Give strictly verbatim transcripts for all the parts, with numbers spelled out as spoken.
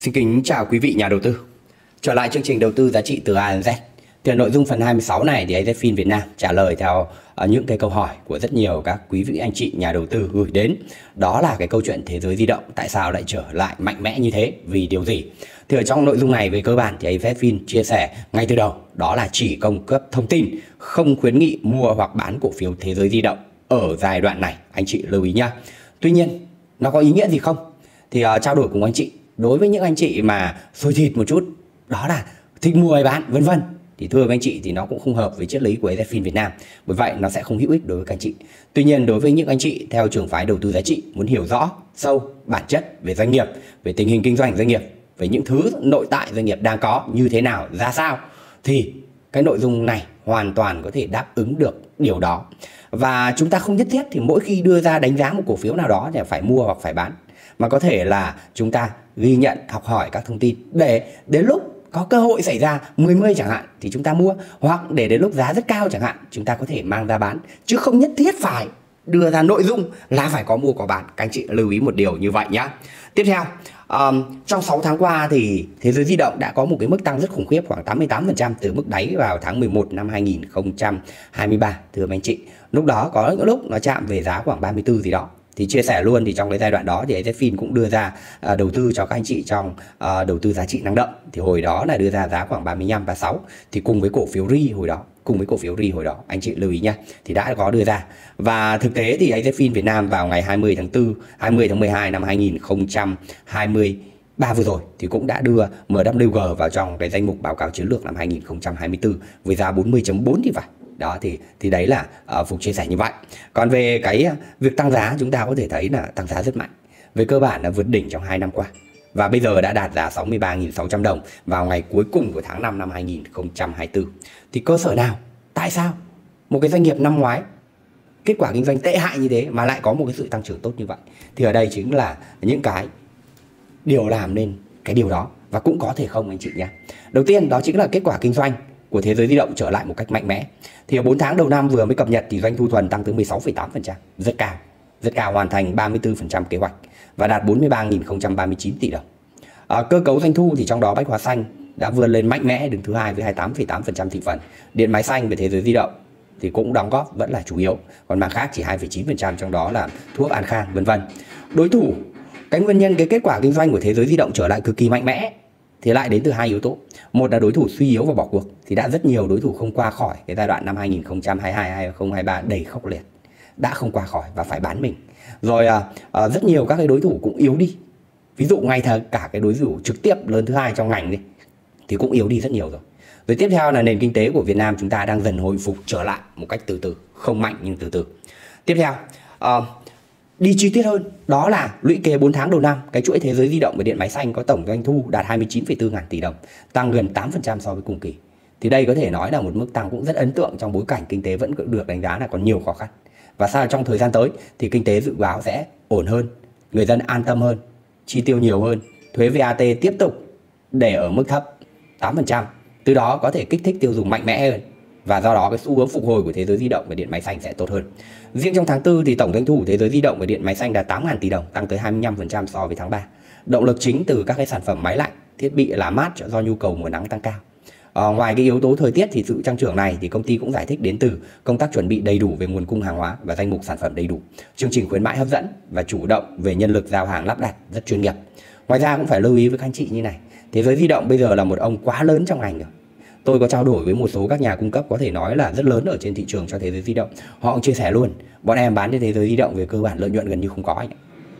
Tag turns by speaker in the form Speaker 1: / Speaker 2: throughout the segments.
Speaker 1: Xin kính chào quý vị nhà đầu tư. Trở lại chương trình đầu tư giá trị từ A đến Z. Thì nội dung phần hai mươi sáu này thì AZFIN Việt Nam trả lời theo uh, những cái câu hỏi của rất nhiều các quý vị anh chị nhà đầu tư gửi đến. Đó là cái câu chuyện thế giới di động tại sao lại trở lại mạnh mẽ như thế, vì điều gì? Thì ở trong nội dung này về cơ bản thì AZFIN chia sẻ ngay từ đầu đó là chỉ cung cấp thông tin, không khuyến nghị mua hoặc bán cổ phiếu thế giới di động ở giai đoạn này, anh chị lưu ý nhá. Tuy nhiên nó có ý nghĩa gì không? Thì uh, trao đổi cùng anh chị. Đối với những anh chị mà xôi thịt một chút, đó là thích mua hay bán vân vân, thì thưa với anh chị thì nó cũng không hợp với triết lý của AZFIN Việt Nam. Bởi vậy nó sẽ không hữu ích đối với các anh chị. Tuy nhiên đối với những anh chị theo trường phái đầu tư giá trị muốn hiểu rõ sâu bản chất về doanh nghiệp, về tình hình kinh doanh doanh nghiệp, về những thứ nội tại doanh nghiệp đang có như thế nào, ra sao, thì cái nội dung này hoàn toàn có thể đáp ứng được điều đó. Và chúng ta không nhất thiết thì mỗi khi đưa ra đánh giá một cổ phiếu nào đó thì phải mua hoặc phải bán, mà có thể là chúng ta ghi nhận, học hỏi các thông tin để đến lúc có cơ hội xảy ra mười mươi chẳng hạn thì chúng ta mua, hoặc để đến lúc giá rất cao chẳng hạn chúng ta có thể mang ra bán, chứ không nhất thiết phải đưa ra nội dung là phải có mua có bán. Các anh chị lưu ý một điều như vậy nhé. Tiếp theo, um, trong sáu tháng qua thì thế giới di động đã có một cái mức tăng rất khủng khiếp, khoảng tám mươi tám phần trăm từ mức đáy vào tháng mười một năm hai nghìn không trăm hai mươi ba. Thưa anh chị, lúc đó có những lúc nó chạm về giá khoảng ba mươi tư gì đó. Thì chia sẻ luôn thì trong cái giai đoạn đó thì AZFIN cũng đưa ra uh, đầu tư cho các anh chị trong uh, đầu tư giá trị năng động. Thì hồi đó là đưa ra giá khoảng ba mươi lăm, ba mươi sáu. Thì cùng với cổ phiếu ri hồi đó, cùng với cổ phiếu ri hồi đó, anh chị lưu ý nha, thì đã có đưa ra. Và thực tế thì AZFIN Việt Nam vào ngày hai mươi tháng tư, hai mươi tháng mười hai năm hai nghìn không trăm hai mươi ba vừa rồi thì cũng đã đưa em vê giê vào trong cái danh mục báo cáo chiến lược năm hai nghìn không trăm hai mươi tư với giá bốn mươi chấm bốn thì phải. Đó thì thì đấy là uh, Phục chia sẻ như vậy. Còn về cái uh, việc tăng giá, chúng ta có thể thấy là tăng giá rất mạnh. Về cơ bản là vượt đỉnh trong hai năm qua. Và bây giờ đã đạt giá sáu mươi ba nghìn sáu trăm đồng vào ngày cuối cùng của tháng năm năm hai nghìn không trăm hai mươi tư. Thì cơ sở nào? Tại sao một cái doanh nghiệp năm ngoái kết quả kinh doanh tệ hại như thế mà lại có một cái sự tăng trưởng tốt như vậy? Thì ở đây chính là những cái điều làm nên cái điều đó, và cũng có thể không anh chị nhé. Đầu tiên đó chính là kết quả kinh doanh của thế giới di động trở lại một cách mạnh mẽ. Thì ở bốn tháng đầu năm vừa mới cập nhật thì doanh thu thuần tăng tới mười sáu phẩy tám phần trăm, rất cao, rất cao, hoàn thành ba mươi tư phần trăm kế hoạch và đạt bốn mươi ba nghìn không trăm ba mươi chín tỷ đồng. À, cơ cấu doanh thu thì trong đó Bách Hóa Xanh đã vươn lên mạnh mẽ đứng thứ hai với hai mươi tám phẩy tám phần trăm thị phần. Điện máy xanh về thế giới di động thì cũng đóng góp vẫn là chủ yếu, còn mảng khác chỉ hai phẩy chín phần trăm, trong đó là thuốc An Khang vân vân. Đối thủ, cái nguyên nhân cái kết quả kinh doanh của thế giới di động trở lại cực kỳ mạnh mẽ thì lại đến từ hai yếu tố. Một là đối thủ suy yếu và bỏ cuộc, thì đã rất nhiều đối thủ không qua khỏi cái giai đoạn năm hai nghìn không trăm hai mươi hai hai nghìn không trăm hai mươi ba đầy khốc liệt, đã không qua khỏi và phải bán mình. Rồi à, à, rất nhiều các cái đối thủ cũng yếu đi. Ví dụ ngay cả cái đối thủ trực tiếp lớn thứ hai trong ngành đi thì cũng yếu đi rất nhiều rồi. Rồi tiếp theo là nền kinh tế của Việt Nam chúng ta đang dần hồi phục trở lại một cách từ từ, không mạnh nhưng từ từ. Tiếp theo, à, đi chi tiết hơn, đó là lũy kế bốn tháng đầu năm, cái chuỗi thế giới di động và điện máy xanh có tổng doanh thu đạt hai mươi chín phẩy bốn ngàn tỷ đồng, tăng gần tám phần trăm so với cùng kỳ. Thì đây có thể nói là một mức tăng cũng rất ấn tượng trong bối cảnh kinh tế vẫn được đánh giá là còn nhiều khó khăn. Và sao trong thời gian tới thì kinh tế dự báo sẽ ổn hơn, người dân an tâm hơn, chi tiêu nhiều hơn, thuế vê a tê tiếp tục để ở mức thấp tám phần trăm, từ đó có thể kích thích tiêu dùng mạnh mẽ hơn. Và do đó cái xu hướng phục hồi của thế giới di động và điện máy xanh sẽ tốt hơn. Riêng trong tháng tư thì tổng doanh thu của thế giới di động và điện máy xanh đạt tám ngàn tỷ đồng, tăng tới hai mươi lăm phần trăm so với tháng ba. Động lực chính từ các cái sản phẩm máy lạnh, thiết bị làm mát do nhu cầu mùa nắng tăng cao. À, ngoài cái yếu tố thời tiết thì sự tăng trưởng này thì công ty cũng giải thích đến từ công tác chuẩn bị đầy đủ về nguồn cung hàng hóa và danh mục sản phẩm đầy đủ, chương trình khuyến mãi hấp dẫn và chủ động về nhân lực giao hàng lắp đặt rất chuyên nghiệp. Ngoài ra cũng phải lưu ý với các anh chị như này, thế giới di động bây giờ là một ông quá lớn trong ngành rồi. Tôi có trao đổi với một số các nhà cung cấp có thể nói là rất lớn ở trên thị trường cho thế giới di động. Họ cũng chia sẻ luôn, bọn em bán trên thế giới di động về cơ bản lợi nhuận gần như không có anh ạ.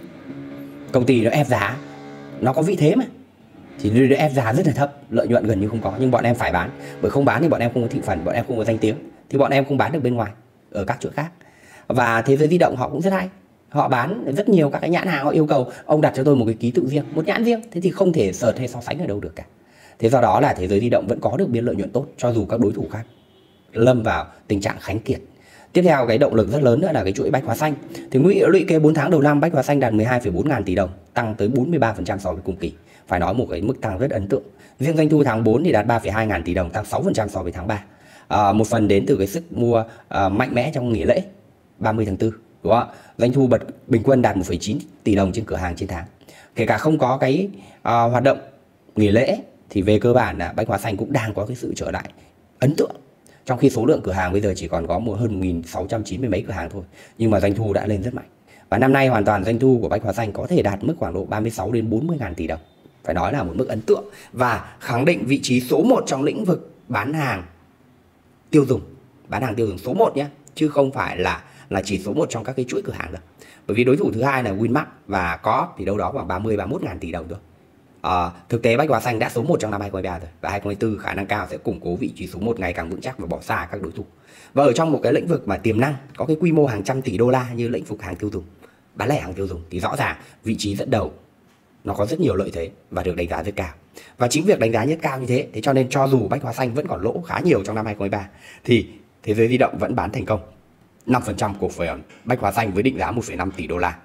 Speaker 1: Công ty nó ép giá, nó có vị thế mà, thì nó ép giá rất là thấp, lợi nhuận gần như không có, nhưng bọn em phải bán. Bởi không bán thì bọn em không có thị phần, bọn em không có danh tiếng, thì bọn em không bán được bên ngoài ở các chỗ khác. Và thế giới di động họ cũng rất hay, họ bán rất nhiều các cái nhãn hàng, họ yêu cầu ông đặt cho tôi một cái ký tự riêng, một nhãn riêng, thế thì không thể search hay so sánh ở đâu được cả. Thế do đó là thế giới di động vẫn có được biên lợi nhuận tốt cho dù các đối thủ khác lâm vào tình trạng khánh kiệt. Tiếp theo cái động lực rất lớn nữa là cái chuỗi Bách Hóa Xanh. Thì lũy kế bốn tháng đầu năm Bách Hóa Xanh đạt mười hai phẩy bốn ngàn tỷ đồng, tăng tới bốn mươi ba phần trăm so với cùng kỳ. Phải nói một cái mức tăng rất ấn tượng. Riêng doanh thu tháng bốn thì đạt ba phẩy hai ngàn tỷ đồng, tăng sáu phần trăm so với tháng ba. À, một phần đến từ cái sức mua à, mạnh mẽ trong nghỉ lễ ba mươi tháng tư, đúng không ạ? Doanh thu bật bình quân đạt một phẩy chín tỷ đồng trên cửa hàng trên tháng. Kể cả không có cái à, hoạt động nghỉ lễ thì về cơ bản là Bách Hóa Xanh cũng đang có cái sự trở lại ấn tượng. Trong khi số lượng cửa hàng bây giờ chỉ còn có một hơn một nghìn sáu trăm chín mươi mấy cửa hàng thôi, nhưng mà doanh thu đã lên rất mạnh. Và năm nay hoàn toàn doanh thu của Bách Hóa Xanh có thể đạt mức khoảng độ ba mươi sáu đến bốn mươi ngàn tỷ đồng. Phải nói là một mức ấn tượng và khẳng định vị trí số một trong lĩnh vực bán hàng tiêu dùng. Bán hàng tiêu dùng số một nhé, chứ không phải là là chỉ số một trong các cái chuỗi cửa hàng đâu. Bởi vì đối thủ thứ hai là Winmart và Co-op thì đâu đó khoảng ba mươi ba mươi mốt ngàn tỷ đồng thôi. À, thực tế Bách Hóa Xanh đã số một trong năm hai không hai ba rồi, và hai không hai tư khả năng cao sẽ củng cố vị trí số một ngày càng vững chắc và bỏ xa các đối thủ. Và ở trong một cái lĩnh vực mà tiềm năng có cái quy mô hàng trăm tỷ đô la như lĩnh vực hàng tiêu dùng, bán lẻ hàng tiêu dùng, thì rõ ràng vị trí dẫn đầu nó có rất nhiều lợi thế và được đánh giá rất cao. Và chính việc đánh giá rất cao như thế, thế cho nên cho dù Bách Hóa Xanh vẫn còn lỗ khá nhiều trong năm hai không hai ba thì Thế giới di động vẫn bán thành công năm phần trăm cổ phiếu Bách Hóa Xanh với định giá một phẩy năm tỷ đô la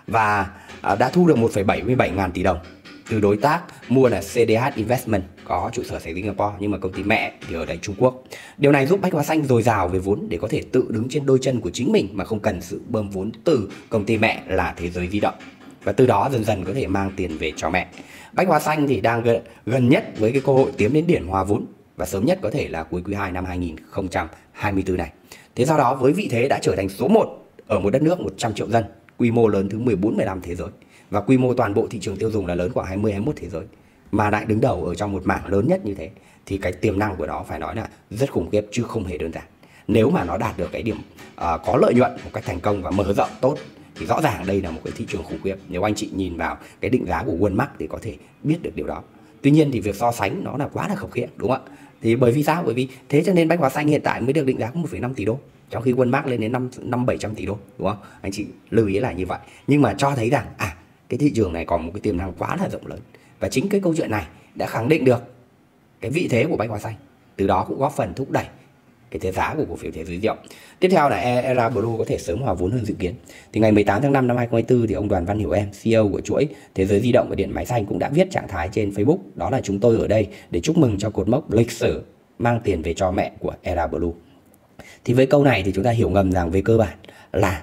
Speaker 1: và đã thu được một phẩy bảy mươi bảy ngàn tỷ đồng từ đối tác mua là xê đê hát Investment có trụ sở tại Singapore, nhưng mà công ty mẹ thì ở tại Trung Quốc. Điều này giúp Bách Hóa Xanh dồi dào về vốn để có thể tự đứng trên đôi chân của chính mình mà không cần sự bơm vốn từ công ty mẹ là Thế giới di động, và từ đó dần dần có thể mang tiền về cho mẹ. Bách Hóa Xanh thì đang gần nhất với cái cơ hội tiến đến điển hòa vốn, và sớm nhất có thể là cuối quý hai năm hai nghìn không trăm hai mươi tư này. Thế do đó với vị thế đã trở thành số một ở một đất nước một trăm triệu dân, quy mô lớn thứ mười bốn mười lăm thế giới, và quy mô toàn bộ thị trường tiêu dùng là lớn khoảng hai mươi hai mươi mốt thế giới, mà lại đứng đầu ở trong một mảng lớn nhất như thế, thì cái tiềm năng của nó phải nói là rất khủng khiếp chứ không hề đơn giản. Nếu mà nó đạt được cái điểm uh, có lợi nhuận một cách thành công và mở rộng tốt thì rõ ràng đây là một cái thị trường khủng khiếp. Nếu anh chị nhìn vào cái định giá của Walmart thì có thể biết được điều đó. Tuy nhiên thì việc so sánh nó là quá là khập khiễng, đúng không ạ? Thì bởi vì sao? Bởi vì thế cho nên Bách Hóa Xanh hiện tại mới được định giá có một phẩy năm tỷ đô, trong khi Walmart lên đến năm bảy trăm tỷ đô, đúng không? Anh chị lưu ý là như vậy. Nhưng mà cho thấy rằng à cái thị trường này còn một cái tiềm năng quá là rộng lớn, và chính cái câu chuyện này đã khẳng định được cái vị thế của Bách Hóa Xanh, từ đó cũng góp phần thúc đẩy cái thế giá của cổ phiếu Thế giới di động. Tiếp theo là Era Blue có thể sớm hòa vốn hơn dự kiến. Thì ngày mười tám tháng năm năm hai không hai tư thì ông Đoàn Văn Hiểu Em, xê e ô của chuỗi Thế giới di động và điện máy xanh cũng đã viết trạng thái trên Facebook, đó là chúng tôi ở đây để chúc mừng cho cột mốc lịch sử mang tiền về cho mẹ của Era Blue. Thì với câu này thì chúng ta hiểu ngầm rằng về cơ bản là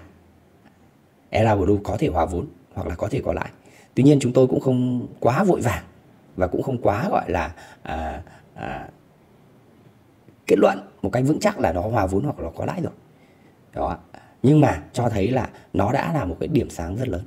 Speaker 1: Era Blue có thể hòa vốn hoặc là có thể có lãi. Tuy nhiên chúng tôi cũng không quá vội vàng và cũng không quá gọi là à, à, kết luận một cách vững chắc là nó hòa vốn hoặc là có lãi rồi. Đó. Nhưng mà cho thấy là nó đã là một cái điểm sáng rất lớn.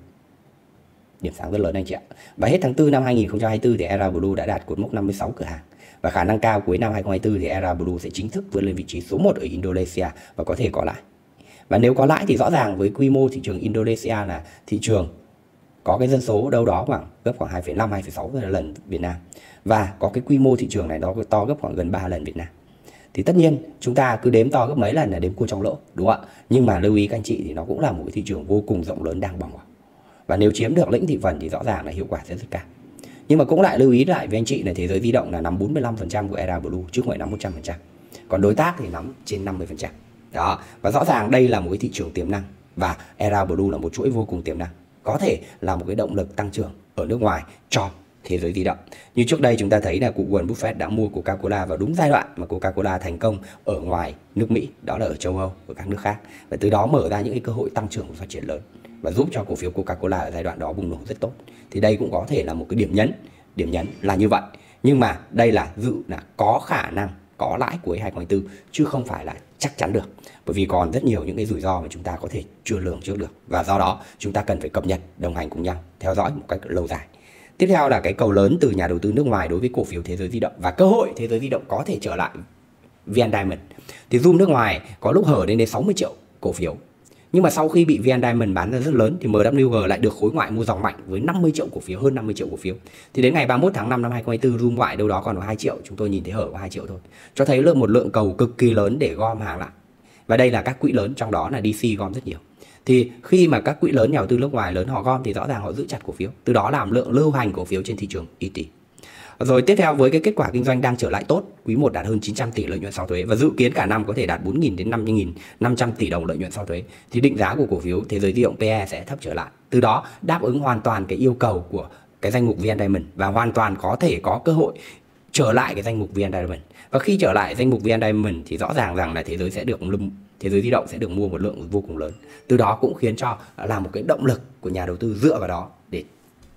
Speaker 1: Điểm sáng rất lớn anh chị ạ. Và hết tháng tư năm hai nghìn không trăm hai mươi tư thì Era Blue đã đạt cột mốc năm mươi sáu cửa hàng. Và khả năng cao cuối năm hai không hai tư thì Era Blue sẽ chính thức vươn lên vị trí số một ở Indonesia và có thể có lãi. Và nếu có lãi thì rõ ràng với quy mô thị trường Indonesia là thị trường có cái dân số đâu đó khoảng gấp khoảng hai phẩy năm, hai phẩy sáu lần Việt Nam. Và có cái quy mô thị trường này nó to gấp khoảng gần ba lần Việt Nam. Thì tất nhiên chúng ta cứ đếm to gấp mấy lần là đếm cua trong lỗ, đúng không ạ? Nhưng mà lưu ý các anh chị thì nó cũng là một cái thị trường vô cùng rộng lớn đang bỏng. Và nếu chiếm được lĩnh thị phần thì rõ ràng là hiệu quả sẽ rất cao. Nhưng mà cũng lại lưu ý lại với anh chị là Thế giới di động là nắm bốn mươi lăm phần trăm của Era Blue chứ không phải nắm một trăm phần trăm. Còn đối tác thì nắm trên năm mươi phần trăm. Đó, và rõ ràng đây là một cái thị trường tiềm năng và Era Blue là một chuỗi vô cùng tiềm năng, có thể là một cái động lực tăng trưởng ở nước ngoài cho Thế giới di động. Như trước đây chúng ta thấy là cụ Warren Buffett đã mua Coca-Cola vào đúng giai đoạn mà Coca-Cola thành công ở ngoài nước Mỹ, đó là ở châu Âu và các nước khác, và từ đó mở ra những cái cơ hội tăng trưởng và phát triển lớn và giúp cho cổ phiếu Coca-Cola ở giai đoạn đó bùng nổ rất tốt. Thì đây cũng có thể là một cái điểm nhấn, điểm nhấn là như vậy. Nhưng mà đây là dự là có khả năng có lãi cuối hai không hai tư chứ không phải là chắc chắn được, bởi vì còn rất nhiều những cái rủi ro mà chúng ta có thể chưa lường trước được, và do đó chúng ta cần phải cập nhật, đồng hành cùng nhau, theo dõi một cách lâu dài. Tiếp theo là cái cầu lớn từ nhà đầu tư nước ngoài đối với cổ phiếu Thế giới di động và cơ hội Thế giới di động có thể trở lại vê en Diamond. Thì zoom nước ngoài có lúc hở đến đến sáu mươi triệu cổ phiếu. Nhưng mà sau khi bị vê en Diamond bán ra rất lớn thì em vê kép giê lại được khối ngoại mua dòng mạnh với năm mươi triệu cổ phiếu, hơn năm mươi triệu cổ phiếu. Thì đến ngày ba mươi mốt tháng năm năm hai không hai tư zoom ngoại đâu đó còn có hai triệu, chúng tôi nhìn thấy hở có hai triệu thôi. Cho thấy lượng một lượng cầu cực kỳ lớn để gom hàng lại. Và đây là các quỹ lớn, trong đó là đê xê gom rất nhiều. Thì khi mà các quỹ lớn nhà đầu tư nước ngoài lớn họ gom thì rõ ràng họ giữ chặt cổ phiếu, từ đó làm lượng lưu hành cổ phiếu trên thị trường i tê. Rồi tiếp theo với cái kết quả kinh doanh đang trở lại tốt, quý một đạt hơn chín trăm tỷ lợi nhuận sau thuế và dự kiến cả năm có thể đạt bốn nghìn đến năm mươi nghìn năm trăm tỷ đồng lợi nhuận sau thuế, thì định giá của cổ phiếu Thế giới di động pê e sẽ thấp trở lại. Từ đó đáp ứng hoàn toàn cái yêu cầu của cái danh mục vê en Diamond và hoàn toàn có thể có cơ hội trở lại cái danh mục vê en Diamond. Và khi trở lại danh mục vê en Diamond thì rõ ràng rằng là thế giới sẽ được Thế giới di động sẽ được mua một lượng vô cùng lớn. Từ đó cũng khiến cho là một cái động lực của nhà đầu tư dựa vào đó để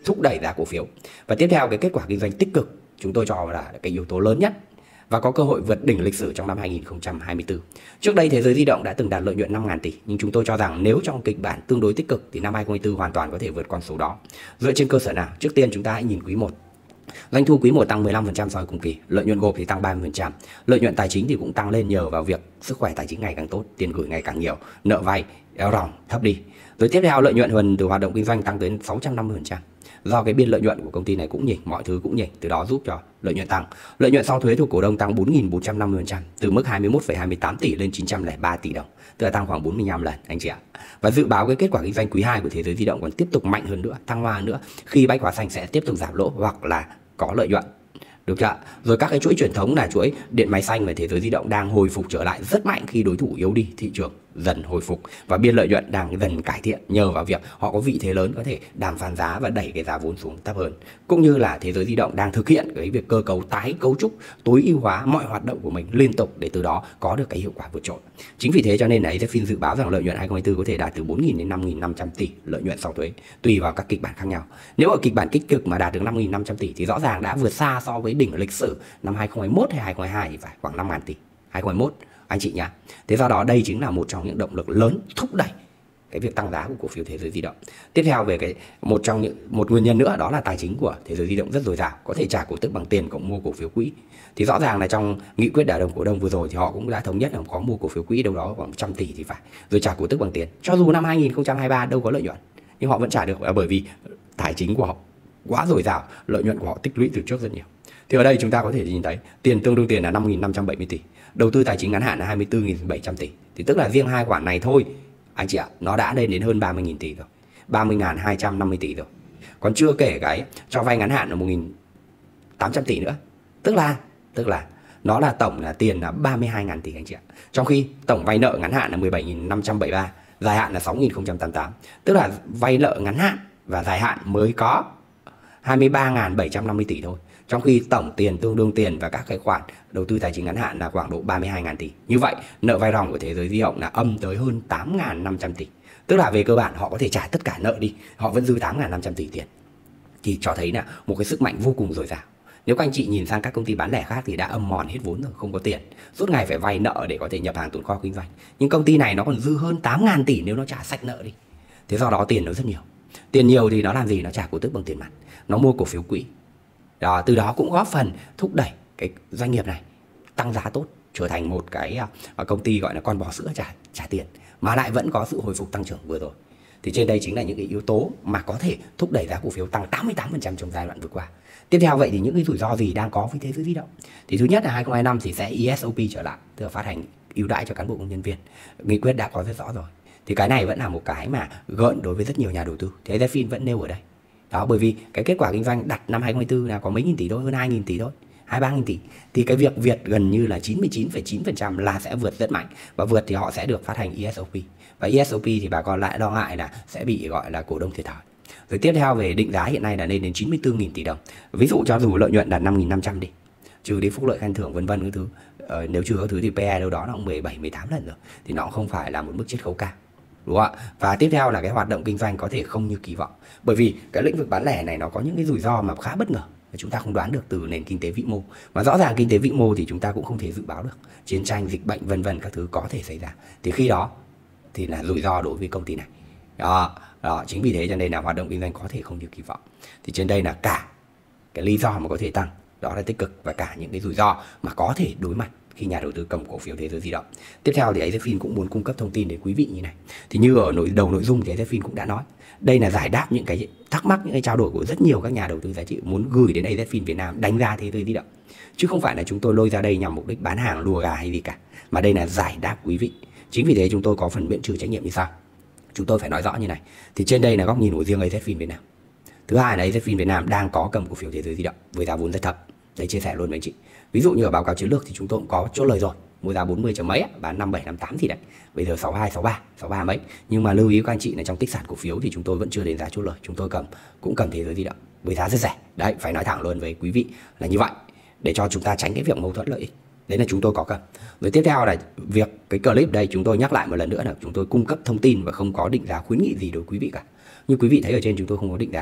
Speaker 1: thúc đẩy giá cổ phiếu. Và tiếp theo cái kết quả kinh doanh tích cực chúng tôi cho là cái yếu tố lớn nhất và có cơ hội vượt đỉnh lịch sử trong năm hai nghìn không trăm hai mươi tư. Trước đây Thế giới di động đã từng đạt lợi nhuận năm nghìn tỷ, nhưng chúng tôi cho rằng nếu trong kịch bản tương đối tích cực thì năm hai nghìn không trăm hai mươi tư hoàn toàn có thể vượt con số đó. Dựa trên cơ sở nào? Trước tiên chúng ta hãy nhìn quý một. Doanh thu quý một tăng mười lăm phần trăm so với cùng kỳ, lợi nhuận gộp thì tăng ba mươi phần trăm. Lợi nhuận tài chính thì cũng tăng lên nhờ vào việc sức khỏe tài chính ngày càng tốt, tiền gửi ngày càng nhiều, nợ vay eo ròng thấp đi. Rồi tiếp theo lợi nhuận thuần từ hoạt động kinh doanh tăng tới sáu trăm năm mươi phần trăm. Do cái biên lợi nhuận của công ty này cũng nhỉnh, mọi thứ cũng nhỉnh, từ đó giúp cho lợi nhuận tăng. Lợi nhuận sau thuế thuộc cổ đông tăng bốn nghìn bốn trăm năm mươi phần trăm, từ mức hai mươi mốt phẩy hai mươi tám tỷ lên chín trăm lẻ ba tỷ đồng, tức là tăng khoảng bốn mươi lăm lần anh chị ạ. Và dự báo cái kết quả kinh doanh quý hai của Thế giới di động còn tiếp tục mạnh hơn nữa, thăng hoa hơn nữa khi Bách Hóa Xanh sẽ tiếp tục giảm lỗ hoặc là có lợi nhuận. Được chưa? Rồi các cái chuỗi truyền thống là chuỗi điện máy xanh và Thế giới di động đang hồi phục trở lại rất mạnh khi đối thủ yếu đi, thị trường dần hồi phục và biên lợi nhuận đang dần cải thiện nhờ vào việc họ có vị thế lớn có thể đàm phán giá và đẩy cái giá vốn xuống thấp hơn. Cũng như là Thế giới di động đang thực hiện cái việc cơ cấu tái cấu trúc, tối ưu hóa mọi hoạt động của mình liên tục để từ đó có được cái hiệu quả vượt trội. Chính vì thế cho nên là Azfin dự báo rằng lợi nhuận hai nghìn không trăm hai mươi tư có thể đạt từ bốn nghìn đến năm nghìn năm trăm tỷ lợi nhuận sau thuế, tùy vào các kịch bản khác nhau. Nếu ở kịch bản tích cực mà đạt được năm nghìn năm trăm tỷ thì rõ ràng đã vượt xa so với đỉnh lịch sử năm hai nghìn không trăm hai mươi mốt hay hai nghìn không trăm hai mươi hai thì phải khoảng năm nghìn tỷ. hai nghìn không trăm hai mươi mốt anh chị nhá. Thế do đó đây chính là một trong những động lực lớn thúc đẩy cái việc tăng giá của cổ phiếu Thế giới di động. Tiếp theo về cái một trong những một nguyên nhân nữa đó là tài chính của Thế giới di động rất dồi dào, có thể trả cổ tức bằng tiền cộng mua cổ phiếu quỹ. Thì rõ ràng là trong nghị quyết đại đồng cổ đông vừa rồi thì họ cũng đã thống nhất là có mua cổ phiếu quỹ đâu đó khoảng một trăm tỷ thì phải, rồi trả cổ tức bằng tiền. Cho dù năm hai nghìn không trăm hai mươi ba đâu có lợi nhuận nhưng họ vẫn trả được bởi vì tài chính của họ quá dồi dào, lợi nhuận của họ tích lũy từ trước rất nhiều. Thì ở đây chúng ta có thể nhìn thấy tiền tương đương tiền là năm nghìn năm trăm bảy mươi tỷ, đầu tư tài chính ngắn hạn là hai mươi tư nghìn bảy trăm tỷ. Thì tức là riêng hai khoản này thôi anh chị ạ, nó đã lên đến hơn ba mươi nghìn tỷ rồi, ba mươi nghìn hai trăm năm mươi tỷ rồi. Còn chưa kể cái cho vay ngắn hạn là một nghìn tám trăm tỷ nữa. Tức là tức là nó là tổng là tiền là ba mươi hai nghìn tỷ anh chị ạ. Trong khi tổng vay nợ ngắn hạn là mười bảy nghìn năm trăm bảy mươi ba, dài hạn là sáu nghìn không trăm tám mươi tám. Tức là vay nợ ngắn hạn và dài hạn mới có hai mươi ba nghìn bảy trăm năm mươi tỷ thôi. Trong khi tổng tiền tương đương tiền và các cái khoản đầu tư tài chính ngắn hạn là khoảng độ ba mươi hai nghìn tỷ. Như vậy, nợ vay ròng của Thế giới di động là âm tới hơn tám nghìn năm trăm tỷ. Tức là về cơ bản họ có thể trả tất cả nợ đi, họ vẫn dư tám nghìn năm trăm tỷ tiền. Thì cho thấy là một cái sức mạnh vô cùng dồi dào. Nếu các anh chị nhìn sang các công ty bán lẻ khác thì đã âm mòn hết vốn rồi, không có tiền, suốt ngày phải vay nợ để có thể nhập hàng tồn kho kinh doanh. Nhưng công ty này nó còn dư hơn tám nghìn tỷ nếu nó trả sạch nợ đi. Thế do đó tiền nó rất nhiều. Tiền nhiều thì nó làm gì? Nó trả cổ tức bằng tiền mặt, nó mua cổ phiếu quỹ. Đó, từ đó cũng góp phần thúc đẩy cái doanh nghiệp này tăng giá tốt, trở thành một cái uh, công ty gọi là con bò sữa trả trả tiền mà lại vẫn có sự hồi phục tăng trưởng vừa rồi. Thì trên đây chính là những cái yếu tố mà có thể thúc đẩy giá cổ phiếu tăng tám mươi tám phần trăm trong giai đoạn vừa qua. Tiếp theo vậy thì những cái rủi ro gì đang có với Thế giới di động? Thì thứ nhất là hai nghìn không trăm hai mươi lăm thì sẽ e ét ô pê trở lại, tức là phát hành ưu đãi cho cán bộ công nhân viên. Nghị quyết đã có rất rõ rồi. Thì cái này vẫn là một cái mà gợn đối với rất nhiều nhà đầu tư. Thì Azfin vẫn nêu ở đây. Đó, bởi vì cái kết quả kinh doanh đặt năm hai nghìn không trăm hai mươi tư là có mấy nghìn tỷ thôi, hơn hai nghìn tỷ thôi, hai mươi ba nghìn tỷ. Thì cái việc Việt gần như là chín mươi chín phẩy chín phần trăm là sẽ vượt rất mạnh. Và vượt thì họ sẽ được phát hành e ét ô pê. Và e ét ô pê thì bà con lại lo ngại là sẽ bị gọi là cổ đông thiệt thòi. Rồi tiếp theo về định giá hiện nay là lên đến chín mươi tư nghìn tỷ đồng. Ví dụ cho dù lợi nhuận đạt năm nghìn năm trăm đi, trừ đi phúc lợi khen thưởng vân vân các thứ, ờ, nếu trừ các thứ thì pê e đâu đó nó cũng mười bảy mười tám lần rồi. Thì nó cũng không phải là một mức chiết khấu cao. Đúng không ạ? Và tiếp theo là cái hoạt động kinh doanh có thể không như kỳ vọng. Bởi vì cái lĩnh vực bán lẻ này nó có những cái rủi ro mà khá bất ngờ, chúng ta không đoán được từ nền kinh tế vĩ mô. Mà rõ ràng kinh tế vĩ mô thì chúng ta cũng không thể dự báo được. Chiến tranh, dịch bệnh vân vân các thứ có thể xảy ra. Thì khi đó thì là rủi ro đối với công ty này. Đó, đó, chính vì thế cho nên là hoạt động kinh doanh có thể không như kỳ vọng. Thì trên đây là cả cái lý do mà có thể tăng, đó là tích cực, và cả những cái rủi ro mà có thể đối mặt khi nhà đầu tư cầm cổ phiếu Thế giới di động. Tiếp theo thì Azfin cũng muốn cung cấp thông tin đến quý vị như này. Thì như ở nội đầu nội dung thì Azfin cũng đã nói, đây là giải đáp những cái thắc mắc, những cái trao đổi của rất nhiều các nhà đầu tư giá trị muốn gửi đến Azfin Việt Nam đánh giá Thế giới di động. Chứ không phải là chúng tôi lôi ra đây nhằm mục đích bán hàng lùa gà hay gì cả, mà đây là giải đáp quý vị. Chính vì thế chúng tôi có phần miễn trừ trách nhiệm như sau. Chúng tôi phải nói rõ như này. Thì trên đây là góc nhìn của riêng Azfin Việt Nam. Thứ hai là Azfin Việt Nam đang có cầm cổ phiếu Thế giới di động với giá vốn rất thấp. Đây chia sẻ luôn với anh chị. Ví dụ như ở báo cáo chiến lược thì chúng tôi cũng có chốt lời rồi, mua giá bốn mươi chấm mấy, bán năm bảy năm tám thì đấy. Bây giờ sáu hai, sáu ba, sáu ba mấy. Nhưng mà lưu ý các anh chị là trong tích sản cổ phiếu thì chúng tôi vẫn chưa đến giá chốt lời. Chúng tôi cầm cũng cầm Thế giới di động với giá rất rẻ. Đấy, phải nói thẳng luôn với quý vị là như vậy, để cho chúng ta tránh cái việc mâu thuẫn lợi ích. Đấy là chúng tôi có cầm. Rồi tiếp theo là việc cái clip đây chúng tôi nhắc lại một lần nữa là chúng tôi cung cấp thông tin và không có định giá khuyến nghị gì đối với quý vị cả. Như quý vị thấy ở trên chúng tôi không có định giá.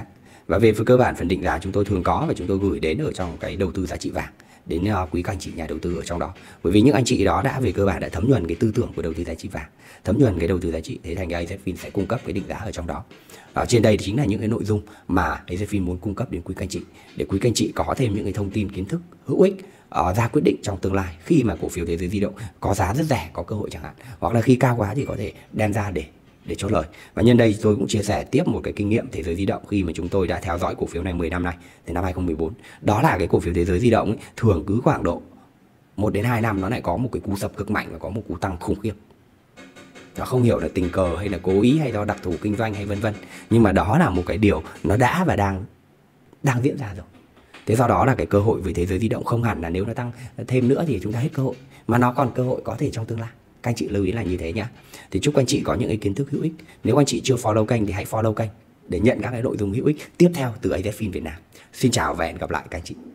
Speaker 1: Và về cơ bản phần định giá chúng tôi thường có và chúng tôi gửi đến ở trong cái đầu tư giá trị vàng đến uh, quý các anh chị nhà đầu tư ở trong đó. Bởi vì những anh chị đó đã về cơ bản đã thấm nhuần cái tư tưởng của đầu tư giá trị vàng, thấm nhuần cái đầu tư giá trị, thế thành ra AZFIN sẽ cung cấp cái định giá ở trong đó. Ở trên đây chính là những cái nội dung mà AZFIN muốn cung cấp đến quý các anh chị để quý các anh chị có thêm những cái thông tin kiến thức hữu ích uh, ra quyết định trong tương lai khi mà cổ phiếu Thế giới di động có giá rất rẻ, có cơ hội chẳng hạn, hoặc là khi cao quá thì có thể đem ra để để chốt lời. Và nhân đây tôi cũng chia sẻ tiếp một cái kinh nghiệm Thế giới di động khi mà chúng tôi đã theo dõi cổ phiếu này mười năm nay, từ năm hai không một bốn. Đó là cái cổ phiếu Thế giới di động ấy, thường cứ khoảng độ một đến hai năm nó lại có một cái cú sập cực mạnh và có một cú tăng khủng khiếp. Nó không hiểu là tình cờ hay là cố ý hay do đặc thù kinh doanh hay vân vân, nhưng mà đó là một cái điều nó đã và đang đang diễn ra rồi. Thế do đó là cái cơ hội với Thế giới di động không hẳn là nếu nó tăng thêm nữa thì chúng ta hết cơ hội, mà nó còn cơ hội có thể trong tương lai. Các anh chị lưu ý là như thế nhá. Thì chúc anh chị có những cái kiến thức hữu ích. Nếu anh chị chưa follow kênh thì hãy follow kênh để nhận các cái nội dung hữu ích tiếp theo từ AZFIN Việt Nam. Xin chào và hẹn gặp lại các anh chị.